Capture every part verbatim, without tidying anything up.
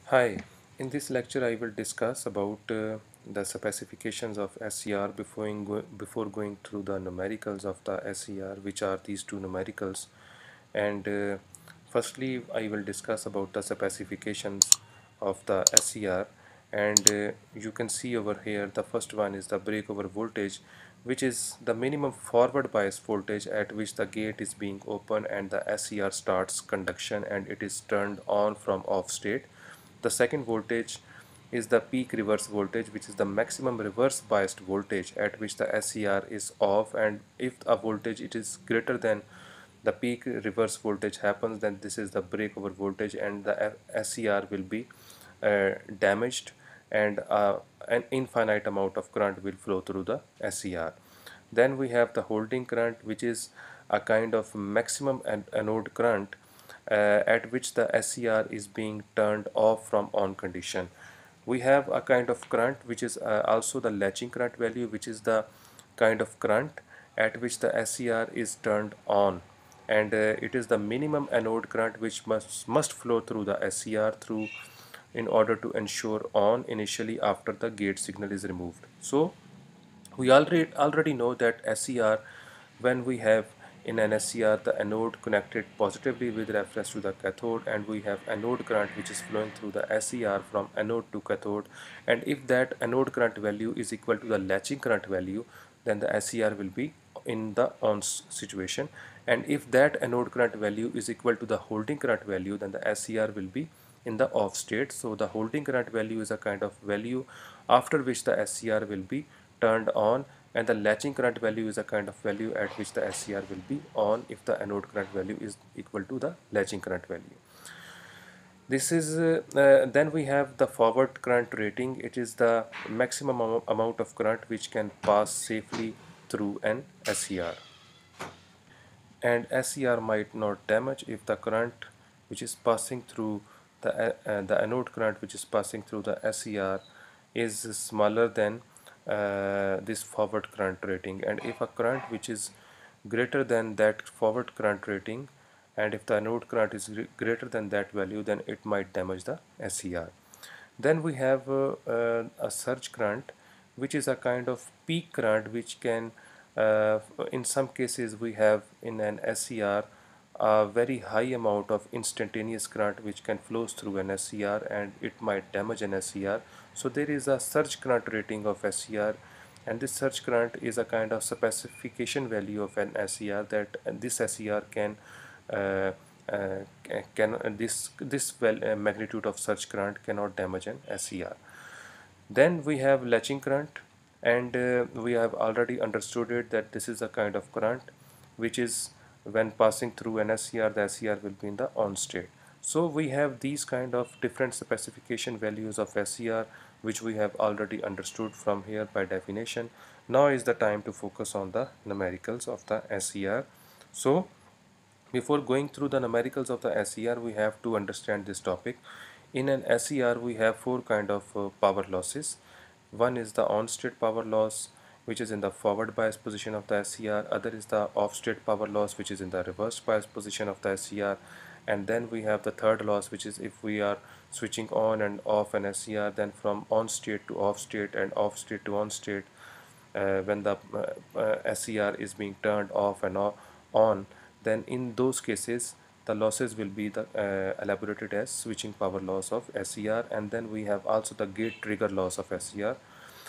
Hi, in this lecture I will discuss about uh, the specifications of S C R before, go before going through the numericals of the S C R, which are these two numericals. And uh, firstly I will discuss about the specifications of the S C R, and uh, you can see over here the first one is the breakover voltage, which is the minimum forward bias voltage at which the gate is being opened and the S C R starts conduction and it is turned on from off state. The second voltage is the peak reverse voltage, which is the maximum reverse biased voltage at which the S C R is off, and if a voltage it is greater than the peak reverse voltage happens, then this is the breakover voltage and the S C R will be uh, damaged, and uh, an infinite amount of current will flow through the S C R. Then we have the holding current, which is a kind of maximum anode current uh, at which the S C R is being turned off from on condition. We have a kind of current which is uh, also the latching current value, which is the kind of current at which the S C R is turned on, and uh, it is the minimum anode current which must must flow through the S C R through in order to ensure on initially after the gate signal is removed. So we already already know that S C R, when we have in an S C R the anode connected positively with reference to the cathode, and we have anode current which is flowing through the S C R from anode to cathode, and if that anode current value is equal to the latching current value, then the S C R will be in the on situation, and if that anode current value is equal to the holding current value, then the S C R will be in the off state. So the holding current value is a kind of value after which the S C R will be turned on, and the latching current value is a kind of value at which the S C R will be on if the anode current value is equal to the latching current value. This is uh, uh, then we have the forward current rating. It is the maximum am amount of current which can pass safely through an S C R, and S C R might not damage if the current which is passing through the, uh, uh, the anode current which is passing through the S C R is smaller than uh, this forward current rating, and if a current which is greater than that forward current rating, and if the anode current is greater than that value, then it might damage the S C R. Then we have uh, uh, a surge current, which is a kind of peak current which can, uh, in some cases, we have in an S C R a very high amount of instantaneous current which can flows through an S C R and it might damage an S C R. So there is a surge current rating of S C R, and this surge current is a kind of specification value of an S C R that this S C R can uh, uh, can uh, this this well uh, magnitude of surge current cannot damage an S C R. Then we have latching current, and uh, we have already understood it that this is a kind of current which is when passing through an S C R, the S C R will be in the on state. So we have these kind of different specification values of S C R which we have already understood from here by definition. Now is the time to focus on the numericals of the S C R. So before going through the numericals of the S C R, we have to understand this topic. In an S C R, we have four kind of uh, power losses. One is the on-state power loss, which is in the forward bias position of the S C R. Other is the off-state power loss, which is in the reverse bias position of the S C R. And then we have the third loss, which is if we are switching on and off an S C R, then from on-state to off-state and off-state to on-state, uh, when the uh, uh, S C R is being turned off and on, then in those cases the losses will be the uh, elaborated as switching power loss of S C R, and then we have also the gate trigger loss of S C R.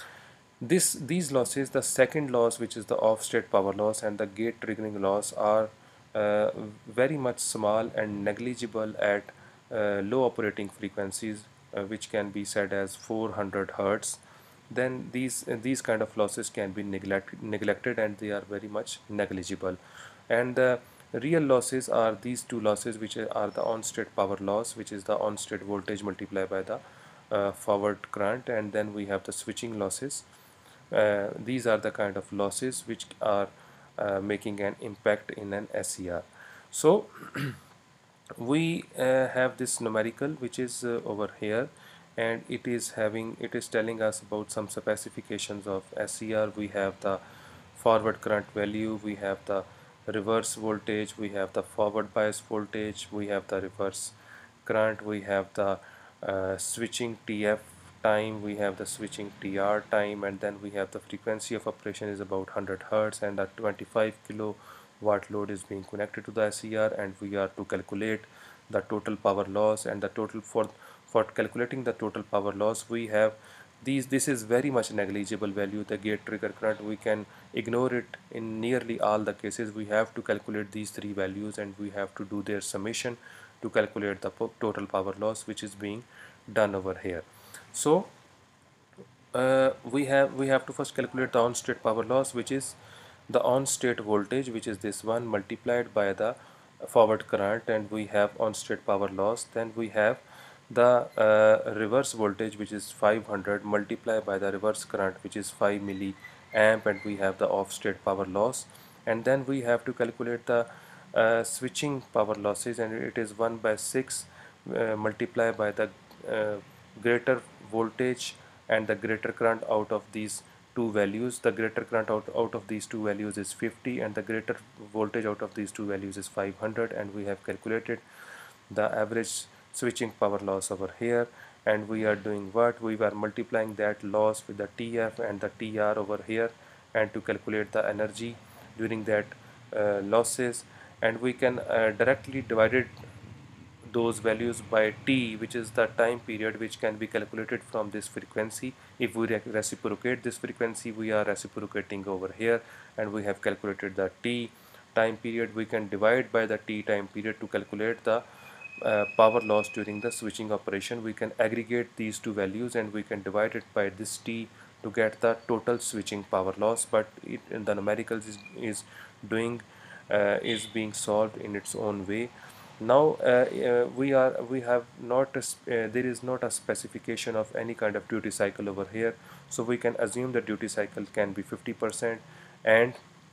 This these losses, the second loss which is the off-state power loss and the gate triggering loss, are uh, very much small and negligible at uh, low operating frequencies, uh, which can be said as four hundred hertz. Then these uh, these kind of losses can be neglected neglected and they are very much negligible, and the real losses are these two losses, which are the on-state power loss, which is the on-state voltage multiplied by the uh, forward current, and then we have the switching losses. Uh, these are the kind of losses which are uh, making an impact in an S C R. So we uh, have this numerical which is uh, over here, and it is having it is telling us about some specifications of S C R. We have the forward current value, we have the reverse voltage, we have the forward bias voltage, we have the reverse current, we have the uh, switching T F time, we have the switching T R time, and then we have the frequency of operation is about one hundred hertz, and a twenty-five kilowatt load is being connected to the S E R, and we are to calculate the total power loss. And the total for for calculating the total power loss, we have these this is very much negligible value, the gate trigger current. We can ignore it in nearly all the cases. We have to calculate these three values, and we have to do their summation to calculate the total power loss, which is being done over here. So uh, we have we have to first calculate the on-state power loss, which is the on-state voltage, which is this one, multiplied by the forward current, and we have on-state power loss. Then we have the uh, reverse voltage, which is five hundred, multiplied by the reverse current, which is five milliamp, and we have the off-state power loss. And then we have to calculate the uh, switching power losses, and it is one by six uh, multiplied by the uh, greater voltage and the greater current out of these two values. The greater current out, out of these two values is fifty, and the greater voltage out of these two values is five hundred, and we have calculated the average switching power loss over here. And we are doing what? We were multiplying that loss with the T F and the T R over here, and to calculate the energy during that uh, losses. And we can uh, directly divide it those values by t, which is the time period which can be calculated from this frequency. If we reciprocate this frequency, we are reciprocating over here, and we have calculated the t time period. We can divide by the t time period to calculate the uh, power loss during the switching operation. We can aggregate these two values, and we can divide it by this t to get the total switching power loss. But it, the numericals is, is doing uh, is being solved in its own way. Now uh, uh, we are we have not a, uh, there is not a specification of any kind of duty cycle over here, so we can assume the duty cycle can be fifty percent, and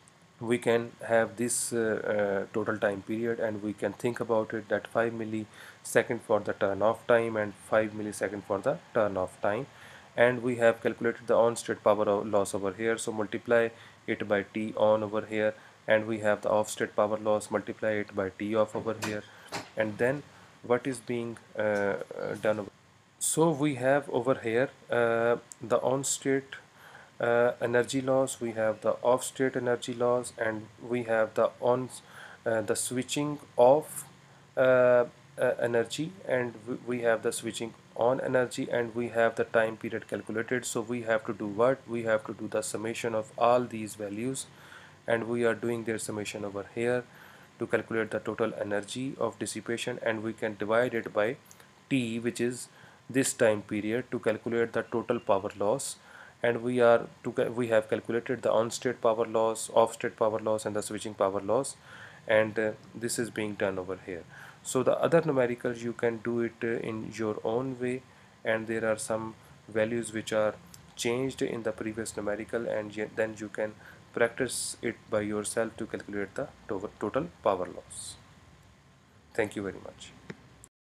we can have this uh, uh, total time period, and we can think about it that five millisecond for the turn off time and five millisecond for the turn off time. And we have calculated the on state power loss over here, so multiply it by T on over here, and we have the off state power loss, multiply it by T off over here. And then what is being uh, uh, done over. So we have over here uh, the on state uh, energy loss, we have the off state energy loss, and we have the on uh, the switching off uh, uh, energy, and we have the switching on energy, and we have the time period calculated. So we have to do what? We have to do the summation of all these values, and we are doing their summation over here to calculate the total energy of dissipation, and we can divide it by t, which is this time period, to calculate the total power loss. And we are to we have calculated the on state power loss, off state power loss, and the switching power loss, and uh, this is being done over here. So the other numericals you can do it uh, in your own way, and there are some values which are changed in the previous numerical, and then you can practice it by yourself to calculate the total power loss. Thank you very much.